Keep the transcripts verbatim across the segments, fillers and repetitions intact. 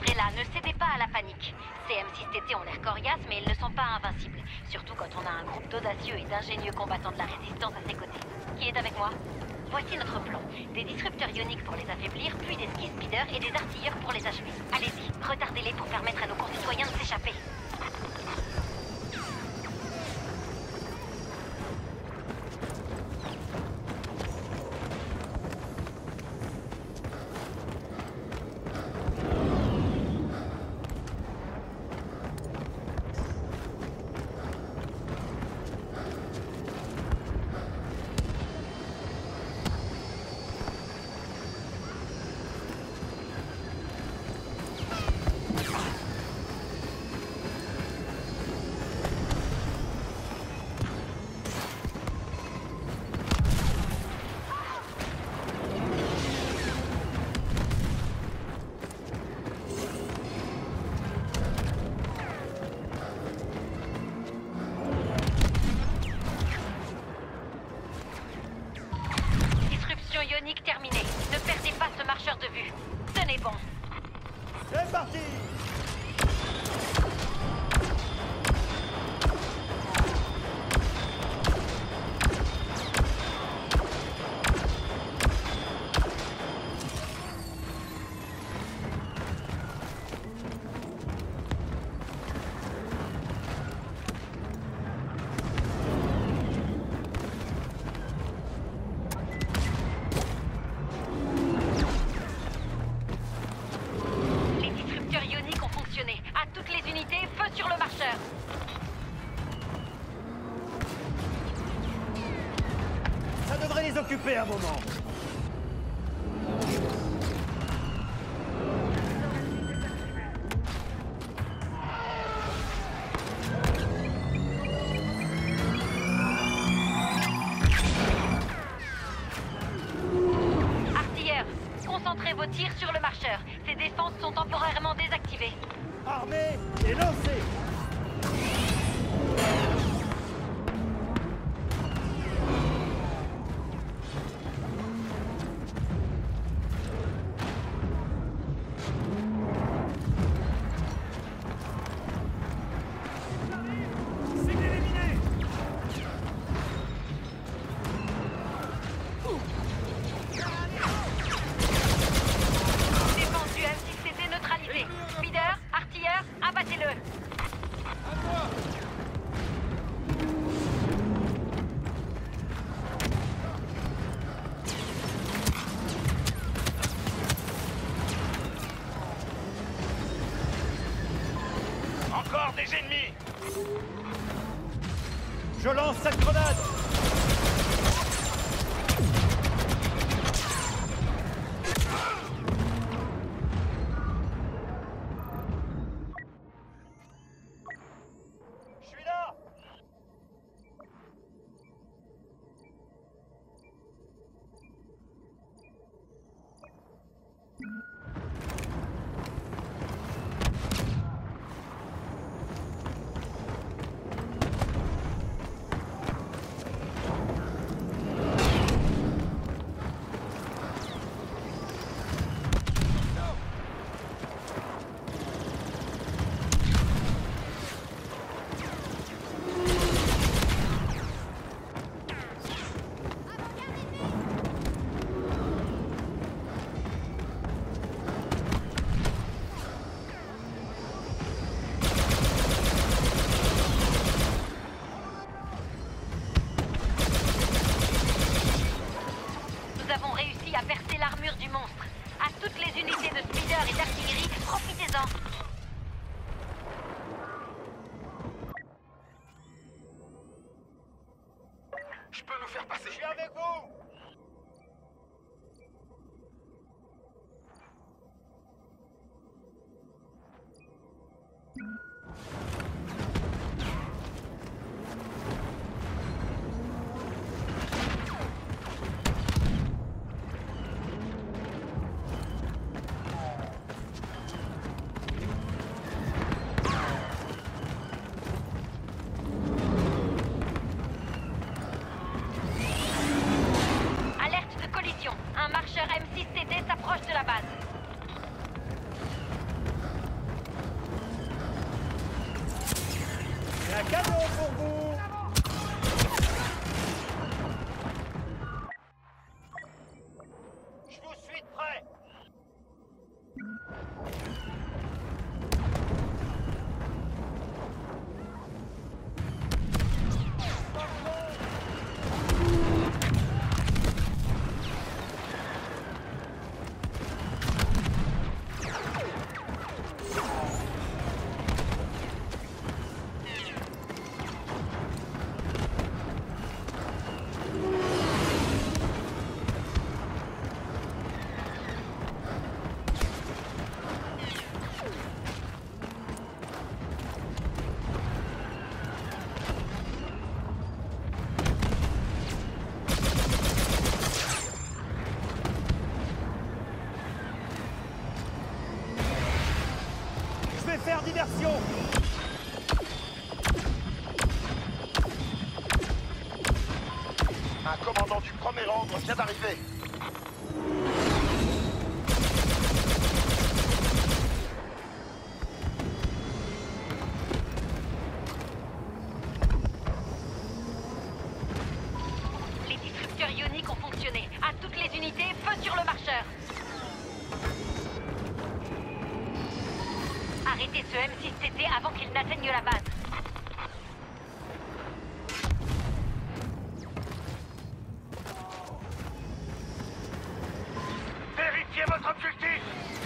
Umbrella, ne cédez pas à la panique. Ces M six T T ont l'air coriaces, mais ils ne sont pas invincibles. Surtout quand on a un groupe d'audacieux et d'ingénieux combattants de la résistance à ses côtés. Qui est avec moi? Voici notre plan. Des disrupteurs ioniques pour les affaiblir, puis des ski speeders et des artilleurs pour les achever. Allez-y, retardez-les pour permettre à nos concitoyens de s'échapper. Ionique terminé. Ne perdez pas ce marcheur de vue. Tenez bon. C'est parti! Occupé un moment. Artilleurs, concentrez vos tirs sur le marcheur. Ses défenses sont temporairement désactivées. Armé et lancé. Encore des ennemis! Je lance cette grenade! Je suis là! Nous avons réussi à percer l'armure du monstre. À toutes les unités de speeder et d'artillerie, profitez-en. Je peux nous faire passer. Je suis avec vous! par diversion. Un commandant du premier ordre vient d'arriver. Les disrupteurs ioniques ont fonctionné. À toutes les unités, feu sur le marcheur. Arrêtez ce M six T T avant qu'il n'atteigne la base. Vérifiez votre objectif.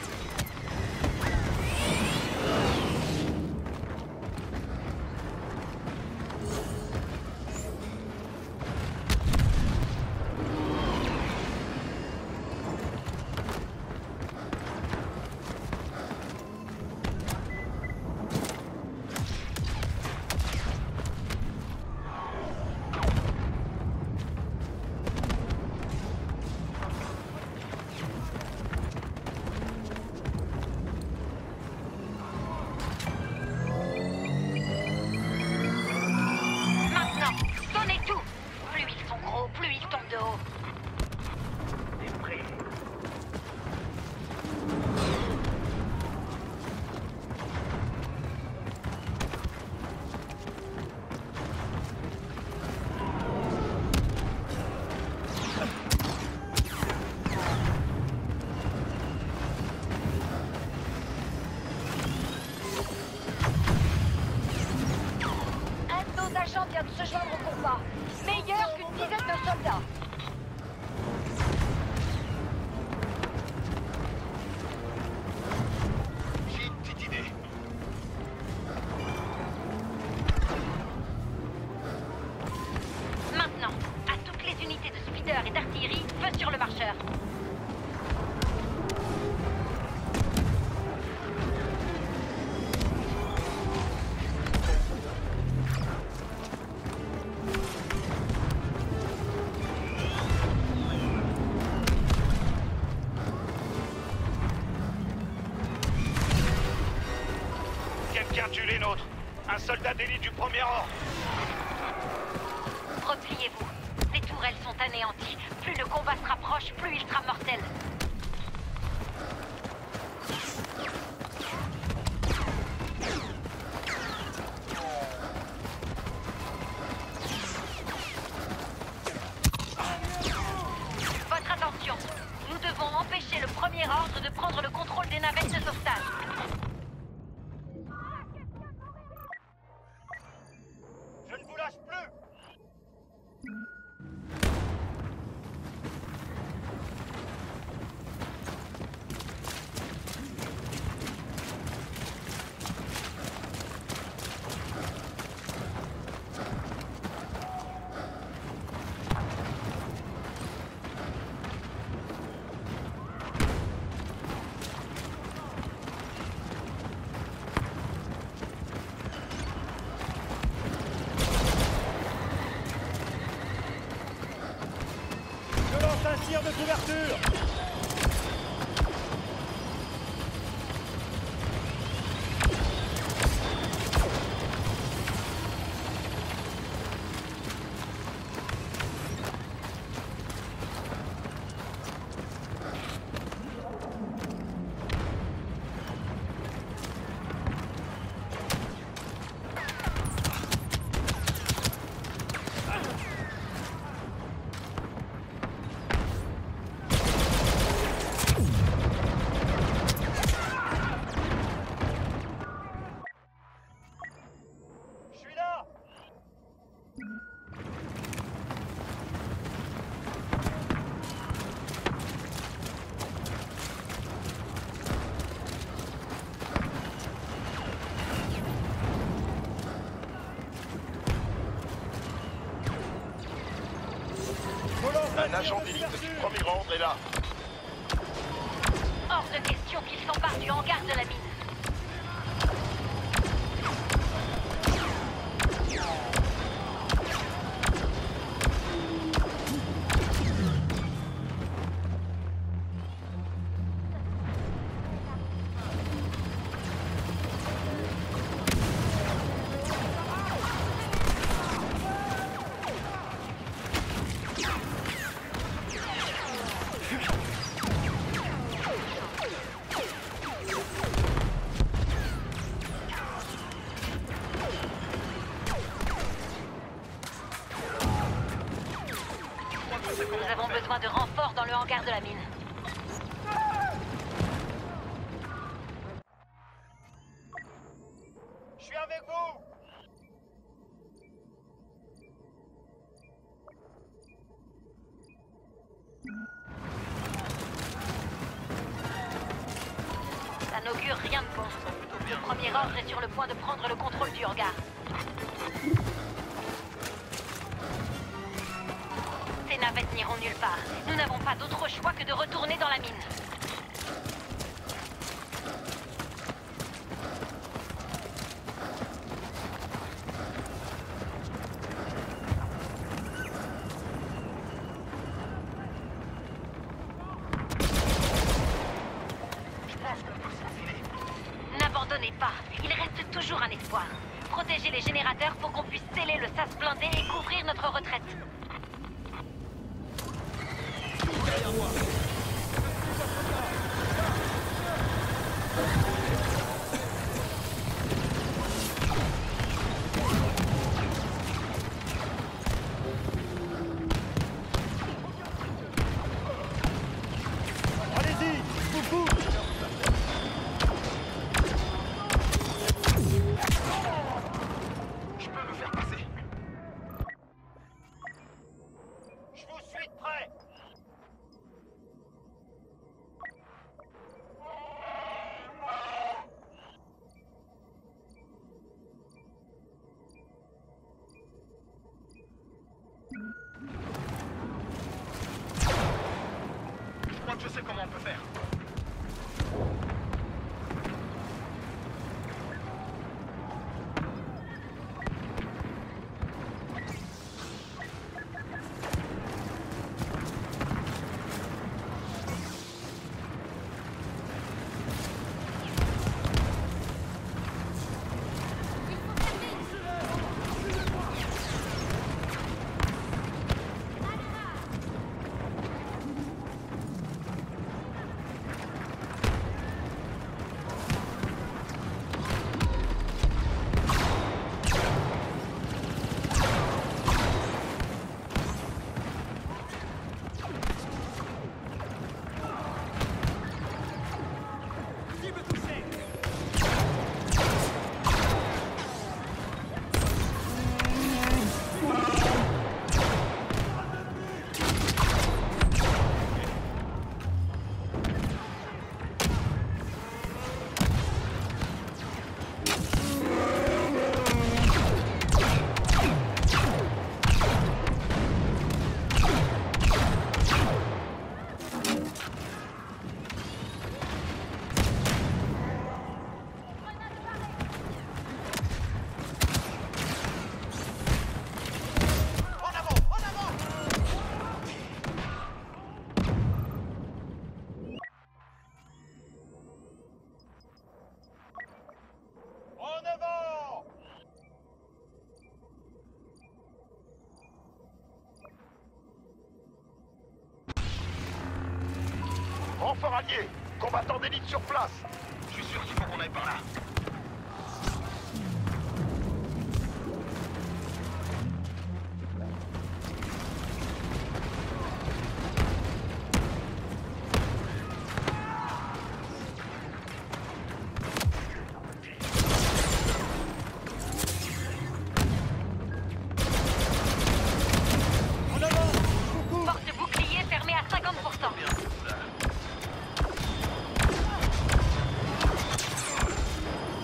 Maintenant, donnez tout. Plus ils sont gros, plus ils tombent de haut. Un de nos agents vient de se joindre au combat. Meilleur qu'une dizaine de soldats. J'ai une petite idée. Maintenant, à toutes les unités de speeder et d'artillerie, feu sur le marcheur. Quelqu'un tue les nôtres. Un soldat d'élite du premier ordre. Repliez-vous. Ces tourelles sont anéanties. Plus le combat se rapproche, plus il sera mortel. Votre attention. Nous devons empêcher le premier ordre de prendre le contrôle des navettes de sauvetage. Je ne vous lâche plus. Je lance un tir de couverture. Je suis là. Je lance Un tir agent de d'élite du couverture. premier ordre est là. Hors de question qu'il s'empare du hangar de la mine. sais comment Nous on avons peut faire. besoin de renforts dans le hangar de la mine. Je suis avec vous. Ça n'augure rien de bon. Le premier ordre est sur le point de prendre le contrôle du hangar. Ces navettes n'iront nulle part. Nous n'avons pas d'autre choix que de retourner dans la mine. N'abandonnez pas. Il reste toujours un espoir. Protégez les générateurs pour qu'on puisse sceller le sas blindé et couvrir notre retraite. Allez-y, coucou. Je peux me faire passer. Je vous suis de près. Je crois que je sais comment on peut faire. En avant. Renfort allié. Combattant d'élite sur place. Je suis sûr qu'il faut qu'on aille par là. En avant. Coucou. Porte bouclier fermée à cinquante pour cent. Bien, c'est ça.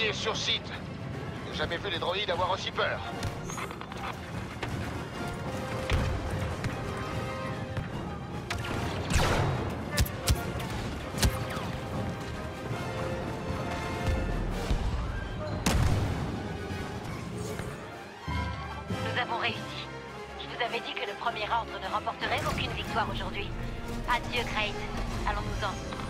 est sur site. J'ai jamais vu les droïdes avoir aussi peur. Nous avons réussi. Je vous avais dit que le premier ordre ne remporterait aucune victoire aujourd'hui. Adieu, Kraid. Allons-nous-en.